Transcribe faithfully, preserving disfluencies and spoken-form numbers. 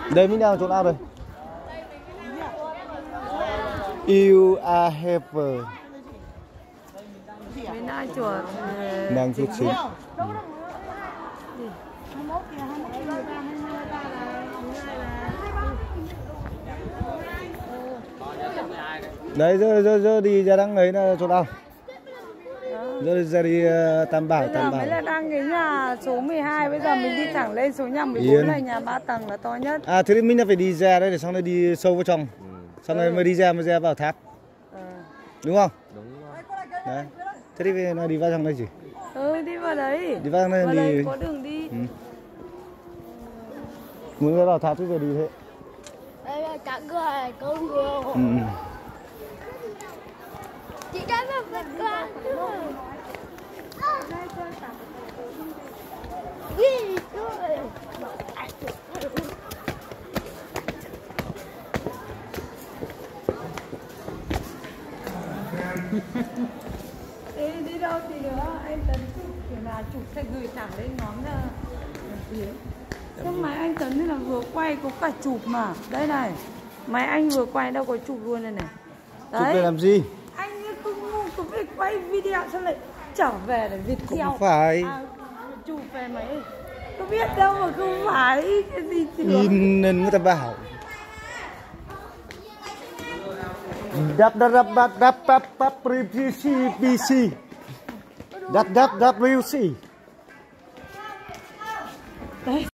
Đây mình đang chỗ nào đây? You are heaven. Mình đang chuột. Đang chút xíu. Đấy, giờ, giờ, giờ đi ra đang ấy là chỗ nào? Giờ ra đi uh, Tam Bảo, Bây Tam giờ Bảo. mới là đang cái nhà số mười hai, bây giờ mình đi thẳng lên số nhà mười bốn là nhà ba tầng là to nhất. À thế thì mình là phải đi ra đây để xong rồi đi sâu vào trong. Ừ. Xong rồi ừ. mới đi ra mới ra vào tháp. Ừ. Đúng không? Đúng rồi. Đấy. Thế thì nó đi vào trong đây gì? Ừ, đi vào đấy. Đi vào trong đây vào đi. Đây có đường đi. Ừ. Muốn vào tháp thì phải đi thế. Đây là cả người, có người. Ừ. Chị cái mà vật con nữa. Gì thôi. Đi, đi đâu thì nữa, anh Tấn chụp kiểu là chụp sẽ gửi thẳng lên ngón là phía. Xong máy anh Tấn thì là vừa quay có cả chụp mà. Đây này, máy anh vừa quay đâu có chụp luôn đây này. Đấy. Chụp để làm gì? Anh cứ ngu cứ việc quay video xong lại trở về để Việt theo. Không phải. À, chụp về máy. Có biết đâu mà không phải cái gì chứ. Nhìn nên người ta bảo. Đắp đắp đắp đắp đắp đắp đắp pê xê pê xê đắp đắp đắp pê xê.